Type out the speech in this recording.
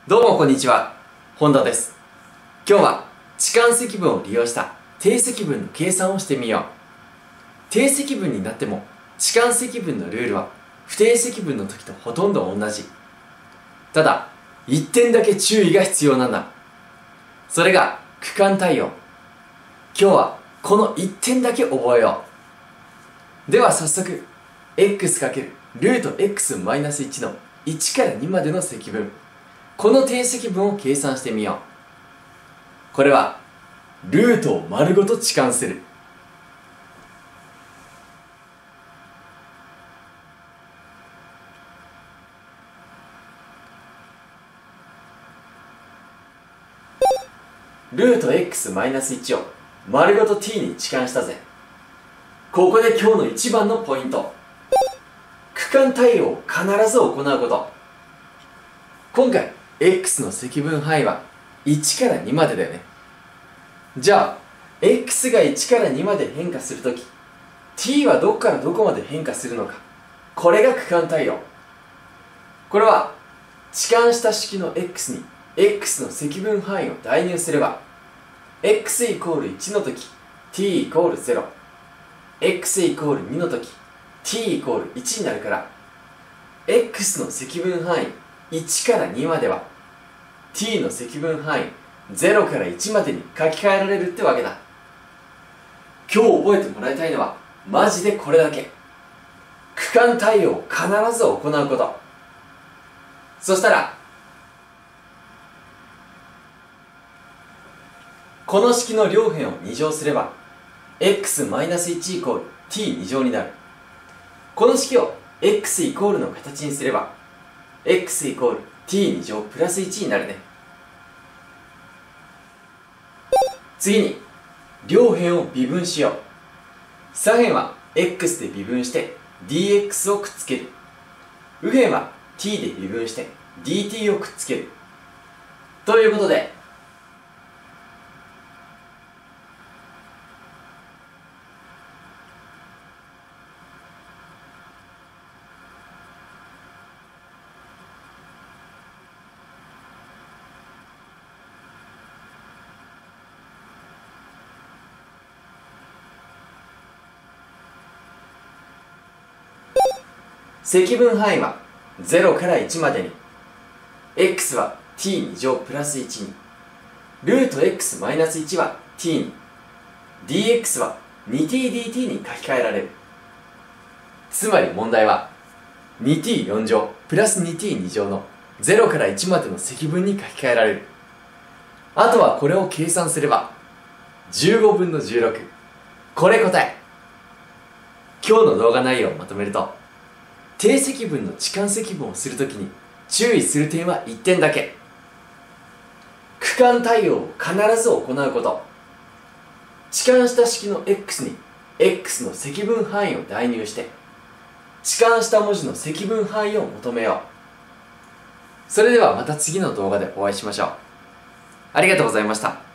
どうもこんにちは、本田です。今日は置換積分を利用した定積分の計算をしてみよう。定積分になっても置換積分のルールは不定積分の時とほとんど同じ。ただ、1点だけ注意が必要なんだ。それが区間対応。今日はこの1点だけ覚えよう。では早速、x× ルート x-1 の1から2までの積分。この定積分を計算してみよう。これはルートを丸ごと置換する。ルート x-1 を丸ごと t に置換したぜ。ここで今日の一番のポイント。区間対応を必ず行うこと。今回x の積分範囲は1から2までだよね。じゃあ x が1から2まで変化するとき t はどこからどこまで変化するのか。これが区間対応。これは置換した式の x に x の積分範囲を代入すれば x イコール1のとき t イコール0 x イコール2のとき t イコール1になるから x の積分範囲1から2までは t の積分範囲0から1までに書き換えられるってわけだ。今日覚えてもらいたいのはマジでこれだけ。区間対応を必ず行うこと。そしたらこの式の両辺を2乗すれば x-1 イコール t2 乗になる。この式を x イコールの形にすればx イコール t2 乗プラス1になるね。次に両辺を微分しよう。左辺は x で微分して dx をくっつける。右辺は t で微分して dt をくっつける。ということで積分範囲は0から1までに x は t2 乗プラス1にルート x-1 は t に dx は 2tdt に書き換えられる。つまり問題は 2t4 乗プラス 2t2 乗の0から1までの積分に書き換えられる。あとはこれを計算すれば15分の16。これ答え。今日の動画内容をまとめると、定積分の置換積分をするときに注意する点は1点だけ。区間対応を必ず行うこと。置換した式の x に x の積分範囲を代入して置換した文字の積分範囲を求めよう。それではまた次の動画でお会いしましょう。ありがとうございました。